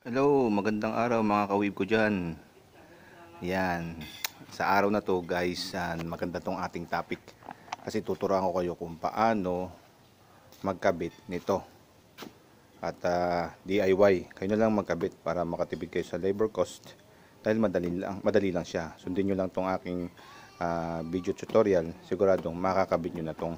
Hello, magandang araw mga ka-wave ko dyan. Yan, sa araw na to guys, maganda tong ating topic. Kasi tuturuan ko kayo kung paano magkabit nito. At DIY, kayo na lang magkabit para makatipid kayo sa labor cost. Dahil madali lang siya. Sundin nyo lang tong aking video tutorial. Siguradong makakabit nyo na tong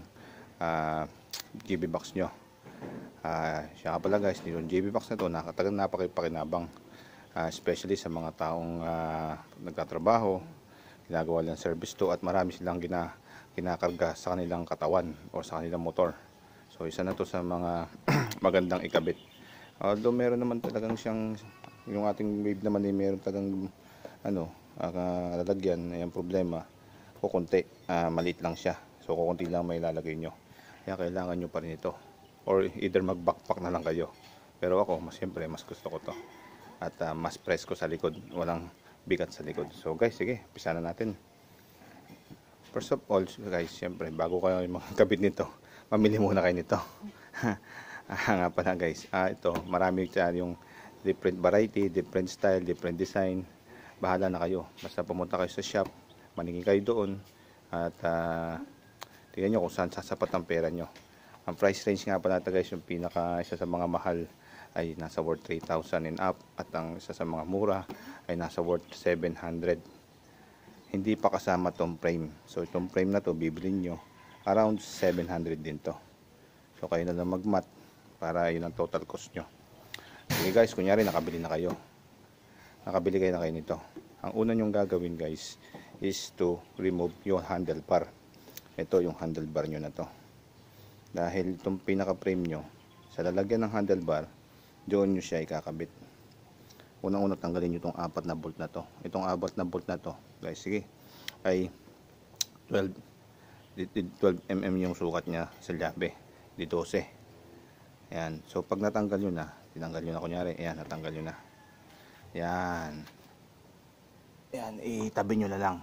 GB box nyo. Siya pala guys, yung JB Box na to napakapakinabang, especially sa mga taong nagtatrabaho, ginagawa lang service to, at marami silang kinakarga sa kanilang katawan o sa kanilang motor. So isa na to sa mga magandang ikabit. Although meron naman talagang siyang, yung ating wave naman meron talagang lalagyan. Yung problema kukunti, maliit lang siya, so kukunti lang may lalagay nyo, kaya kailangan nyo pa rin ito, or either mag-backpack na lang kayo. Pero ako, siyempre mas gusto ko to, at mas presko sa likod, walang bigat sa likod. So guys, sige, umpisa na natin. First of all guys, siyempre bago kayo magkabit nito, mamili muna kayo nito. Nga pala guys, ito marami yung different variety, different style, different design. Bahala na kayo, basta pumunta kayo sa shop, maningin kayo doon, at tingnan nyo kung saan sasapat ang pera nyo. Ang price range nga pala guys, yung isa sa mga mahal ay nasa worth 3,000 and up, at ang isa sa mga mura ay nasa worth 700. Hindi pa kasama tong frame. So itong frame na to, bibilin nyo around 700 din to. So kayo na lang mag-mat para yun ang total cost nyo. Okay guys, kunyari nakabili na kayo nito. Ang una nyong gagawin guys is to remove yung handlebar. Ito yung handlebar nyo na to. Dahil itong pinaka-frame nyo, sa lalagyan ng handlebar, doon nyo siya ikakabit. Unang-una tanggalin nyo itong 4 na bolt na to. Itong 4 na bolt na to, guys, sige, ay 12 mm yung sukat niya sa llabe, di 12. Ayan, so pag natanggal nyo na, tinanggal nyo na kunyari, ayan, natanggal nyo na. Ayan, itabi nyo na lang.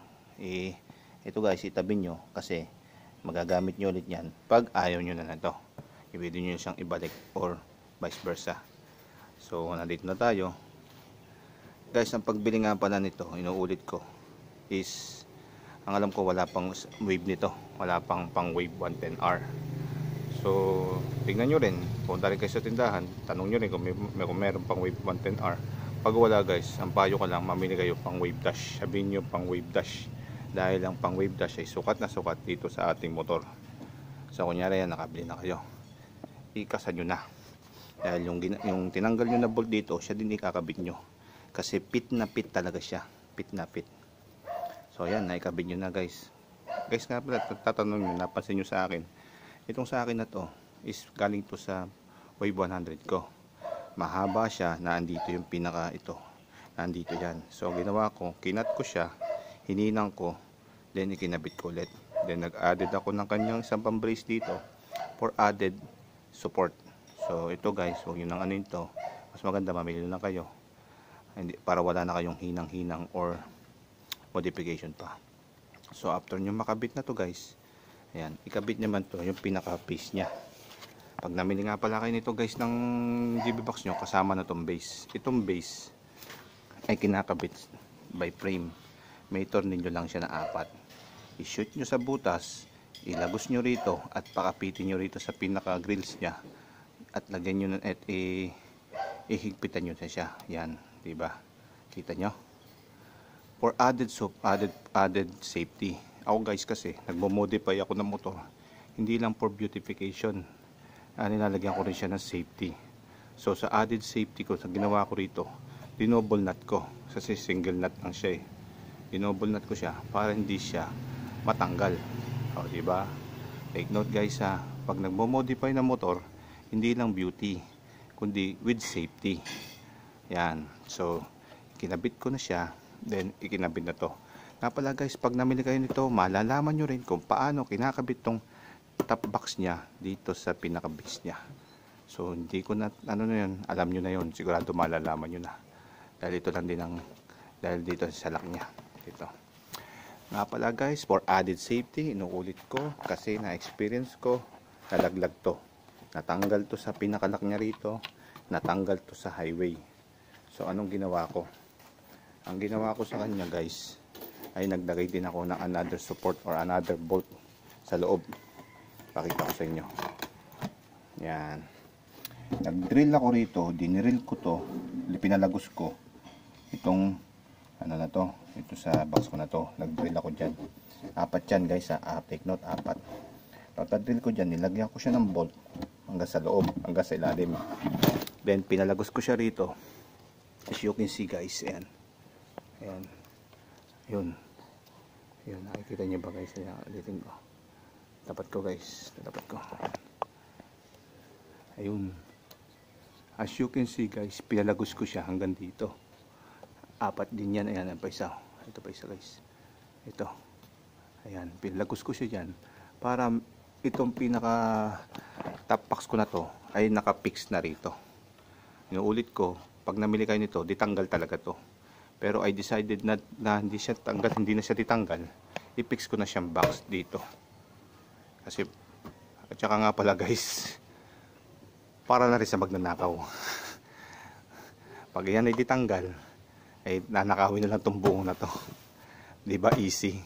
Ito guys, itabi nyo kasi magagamit nyo ulit yan pag ayaw nyo na to. Pwede nyo siyang ibalik or vice versa. So nandito na tayo guys. Ang pagbili nga pala nito, inuulit ko, is ang alam ko wala pang wave nito, wala pang wave 110R. So tingnan nyo rin, punta rin kayo sa tindahan, tanong nyo rin kung meron pang wave 110R. Pag wala guys, ang payo ko lang, mamili kayo pang wave dash. Sabihin nyo pang wave dash, dahil ang pang wave dash ay sukat na sukat dito sa ating motor. So kunyari yan, nakabili na kayo, ikasan nyo na, dahil yung tinanggal nyo na bolt dito, siya din ikakabit nyo, kasi pit na pit talaga siya, pit na pit. So yan, naikabit nyo na guys. Guys nga pala, tatanong nyo, napansin nyo sa akin, itong sa akin na to is galing to sa wave 100 ko. Mahaba siya, naandito yung pinaka ito, nandito yan. So ginawa ko, kinat ko siya, hininang ko, then ikinabit ko ulit. Then nag-added ako ng kanyang isang pang-brace dito for added support. So ito guys, huwag nyo nang ano ito, mas maganda mamili lang kayo, para wala na kayong hinang-hinang or modification pa. So after nyo makabit na to guys, ayan, ikabit naman to yung pinaka-piece nya. Pag namili nga pala kayo nito guys ng GB box nyo, kasama na tong base. Itong base ay kinakabit by frame. May tornilyo lang siya na 4. I-shoot nyo sa butas, ilagos nyo rito, at pakapitin nyo rito sa pinaka grills nya, at lagyan nyo at ihigpitan nyo na siya. Yan, diba? Kita nyo? For added safety. Ako guys kasi nagmo-modify ako ng motor, hindi lang for beautification, nilalagyan ko rin siya ng safety. So sa added safety ko, sa ginawa ko rito, dinoble nut ko, kasi single nut lang siya eh. Dinoble nut ko siya para hindi siya matanggal. O diba? Take note guys ha, pag nagmo-modify ng motor, hindi lang beauty, kundi with safety. Yan, so kinabit ko na siya, then ikinabit na to. Nga pala guys, pag namili kayo nito, malalaman nyo rin kung paano kinakabit tong top box nya dito sa pinaka base nya. So hindi ko na ano na yun, alam nyo na yun, sigurado malalaman nyo na, dahil ito lang din dahil dito sa salak nya dito. Nga pala guys, for added safety, inuulit ko kasi na-experience ko, nalaglag to, natanggal to sa pinakalak nya rito, natanggal to sa highway. So anong ginawa ko? Ang ginawa ko sa kanya guys ay naglagay din ako ng another support or another bolt sa loob. Pakita ko sa inyo. Yan. Nag-drill ako rito, dinirill ko to, pinalagos ko itong ano na to, ito sa box ko na to. Nag-drill ako dyan. 4 yan guys ha. Take note, 4. Pagka-drill ko dyan, nilagyan ko siya ng bolt hanggang sa loob, hanggang sa ilalim. Then pinalagos ko siya rito. As you can see guys, ayan. Ayan. Yun. Yun, nakikita nyo ba guys? Ayan, ulitin ko. Tapat ko guys. Tapat ko. Ayun. As you can see guys, pinalagos ko siya hanggang dito. 4 din yan. Ayan, pa isa. Ito pa isa guys. Ito. Ayan, pinalagos ko siya dyan. Para itong pinaka top box ko na to ay naka-fix na rito. Inuulit ko, pag namili kayo nito, ditanggal talaga to. Pero I decided na hindi siya tanggal, hindi na siya ditanggal. I-fix ko na siyang box dito. Kasi, at saka nga pala guys, para na rin sa magnanakaw. Pag yan ay ditanggal, ay nanakawin na lang itong buong na to. Diba easy?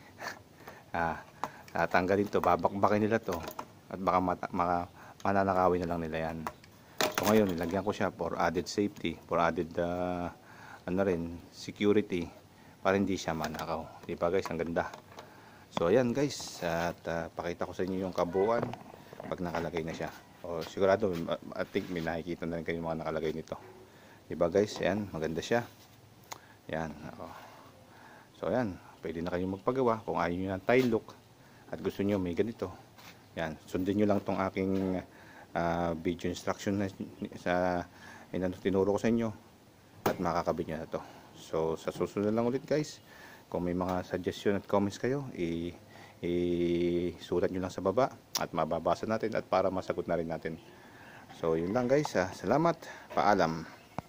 Tatanggalin to, babakbakin nila to, at baka mananakawin na lang nila yan. So ngayon, nilagyan ko siya for added safety, for added security, para hindi siya manakaw. Diba guys, ang ganda. So ayan guys, at pakita ko sa inyo yung kabuuan pag nakalagay na siya. O sigurado, I think may nakikita na rin kayo mga nakalagay nito. Diba guys, ayan, maganda siya. Ayan, so ayan, pwede na kayo magpagawa kung ayaw nyo ng tie look at gusto nyo may ganito. Ayan, sundin nyo lang tong aking video instruction na tinuro ko sa inyo at makakabit nyo na to. So sa susunod lang ulit guys, kung may mga suggestion at comments kayo, isulat nyo lang sa baba at mababasa natin at para masagot na rin natin. So yun lang guys, salamat, paalam.